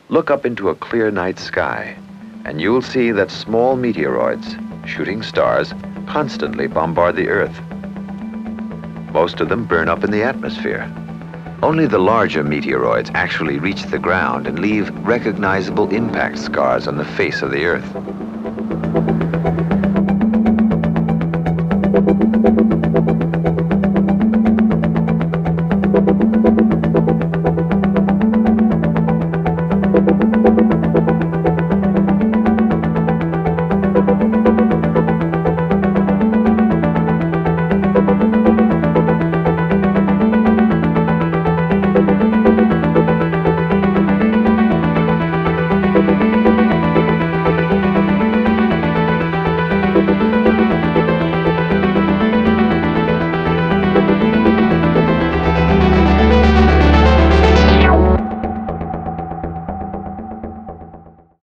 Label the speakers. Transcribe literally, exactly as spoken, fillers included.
Speaker 1: Look up into a clear night sky, and you'll see that small meteoroids, shooting stars, constantly bombard the Earth. Most of them burn up in the atmosphere. Only the larger meteoroids actually reach the ground and leave recognizable impact scars on the face of the Earth.